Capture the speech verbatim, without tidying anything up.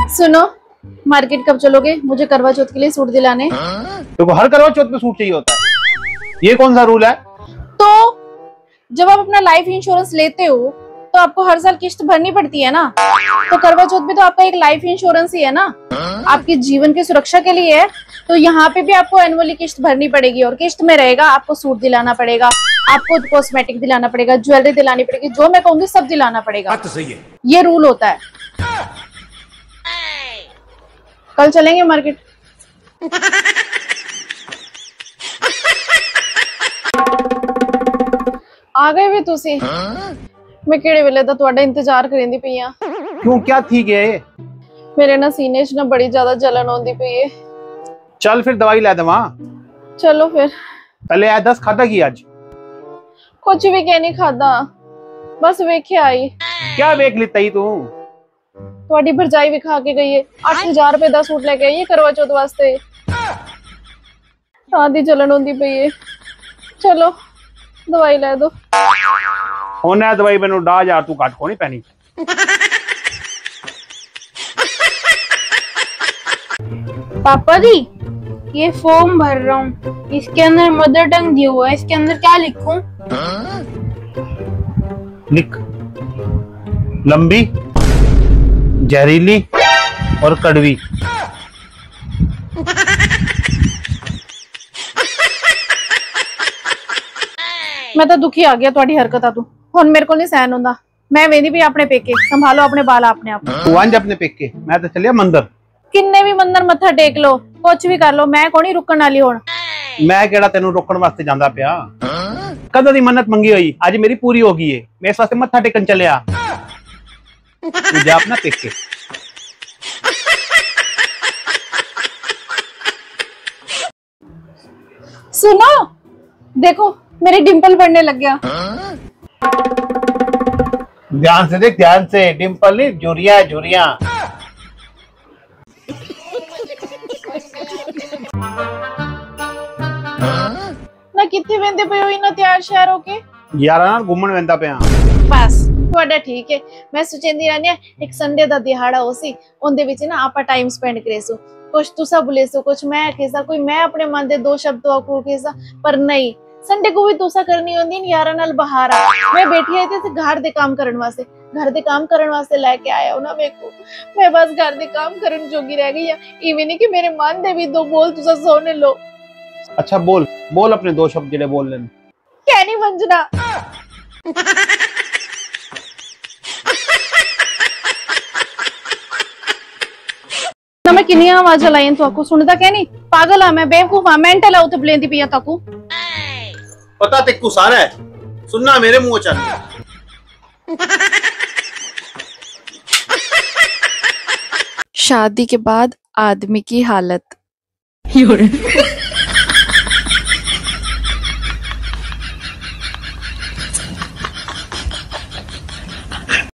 सुनो, मार्केट कब चलोगे? मुझे करवा चौथ के लिए सूट दिलाने। तो हर करवा चौथ पे सूट चाहिए होता है? ये कौन सा रूल है? तो जब आप अपना लाइफ इंश्योरेंस लेते हो तो आपको हर साल किस्त भरनी पड़ती है ना, तो करवा चौथ भी तो आपका एक लाइफ इंश्योरेंस ही है ना, आपके जीवन की सुरक्षा के लिए है। तो यहाँ पे भी आपको एनुअली किस्त भरनी पड़ेगी और किस्त में रहेगा आपको सूट दिलाना पड़ेगा, आपको कॉस्मेटिक दिलाना पड़ेगा, ज्वेलरी दिलानी पड़ेगी, जो मैं कहूंगी सब दिलाना पड़ेगा। तो सही है, ये रूल होता है। कल चलेंगे मार्केट। आ गए भी तुसी? मैं किहड़े वेले दा तुहाडा इंतजार करेंदी पई आ। क्यों, क्या थी गए? मेरे ना सीने च ना बड़ी ज्यादा जलन होंदी पई है। चल फिर दवाई ला देवा। चलो फिर। पहले आ दस खादा की आज? कुछ भी कह नहीं खादा, बस वेखे आई। क्या वेख लिता ही तू? तुहाडी भरजाई भी खा के गई है, आठ हजार रुपए दा सूट लेके आई है करवा चौथ वास्ते। आधी जलन होंदी पई है। चलो दवाई ले दो। होना दवाई मैनू डा यार, तू घट को नहीं पैनी। पापा जी, ये फॉर्म भर रहा हूँ, इसके अंदर मदर टंग दिया हुआ है, इसके अंदर क्या लिखूं? लिख, लंबी, जहरीली और कड़वी। मैं तो दुखी आ गया तुहाडी हरकतां तो, हुण मेरे को नहीं सहन होंदा। मैं वेंदी भी अपने पेके, संभालो अपने बाल अपने आप। तू अंज अपने पेके, मैं तो चलिया मंदिर। किन्ने भी मंदिर मत्था टेक लो, कुछ भी कर लो, मैं कोनी रुकण वाली हुण। मैं केड़ा तेनू रोकण वास्ते जांदा पिया? कदों दी मन्नत मंगी होई, आज मेरी पूरी हो गई है, मैं इस वास्ते मत्था टेकन चलिया। तू जा अपना पेके। सुनो, देखो मेरी डिंपल बढ़ने लग गया। ध्यान से देख, ध्यान से, डिंपल नहीं, झुरिया झुरिया। ना कितने वेंदे पे हो इना तैयार शहर होके? यार ना घूमन वेंदा पिया। बस ਤੁਹਾਡਾ ठीक है। मैं सोचेंदी रहनी एक संडे दा दिहाड़ा होसी, ओंदे विच ना आपा टाइम स्पेंड करेसु, कुछ तुसा बुलेसु, कुछ मैं केसा, कोई मैं अपने मन दे दो शब्द आखू केसा, पर नहीं, संडे को भी तुसा करनी होंदी न यारा नाल बाहर आ। मैं बैठी आई थे घर दे काम करन वास्ते, घर दे काम करन वास्ते लेके आया हो ना मेरे को। मैं बस घर दे काम करन जोगी रह गई, इवें नहीं कि मेरे मन दे भी दो बोल तुसा सुन लो। अच्छा बोल, बोल अपने दो शब्द जेडे बोल लेन। क्या नहीं मंजना? ना मैं किन्नी आवाज चलाई तो आपको सुनता क्या नहीं? पागल आ मैं, बेवकूफ आ, मेंटल आ, उते बुलेंदी पिया ताकू। पता तेको सारा है, सुनना मेरे मुंह चल। शादी के बाद आदमी की हालत।